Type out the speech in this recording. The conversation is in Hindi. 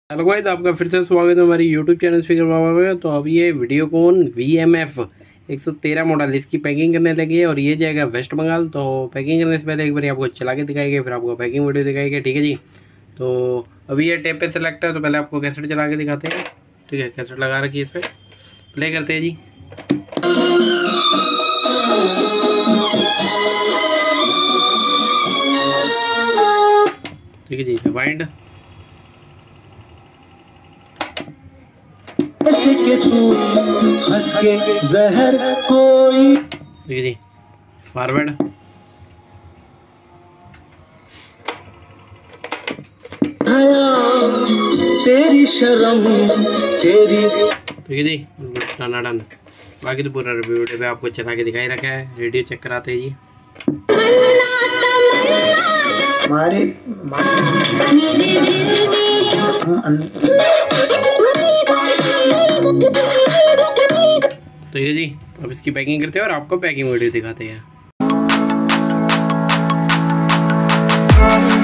हेलो गाइस, आपका फिर से स्वागत है हमारी यूट्यूब चैनल स्पीकर बाबा में। तो अब ये वीडियोकॉन VMF 113 मॉडल इसकी पैकिंग करने लगी है और ये जाएगा वेस्ट बंगाल। तो पैकिंग करने से पहले एक बार आपको चला के दिखाएंगे, फिर आपको पैकिंग वीडियो दिखाएंगे, ठीक है जी। तो अभी ये टेप पे सेलेक्ट है, तो पहले आपको कैसेट चला के दिखाते हैं, ठीक है। कैसेट लगा रखी है, इस पर प्ले करते हैं जी। ठीक है जी, रिवाइंड। हंस के जहर कोई, ठीक है जी। फॉरवर्ड, तेरी शर्म तेरी, ठीक है जी। डन। बाकी तो पूरा रिव्यू वीडियो पे आपको चला के दिखाई रखा है। रेडियो चेक कराते हैं जी। तो ये जी, अब इसकी पैकिंग करते हैं और आपको पैकिंग वीडियो दिखाते हैं।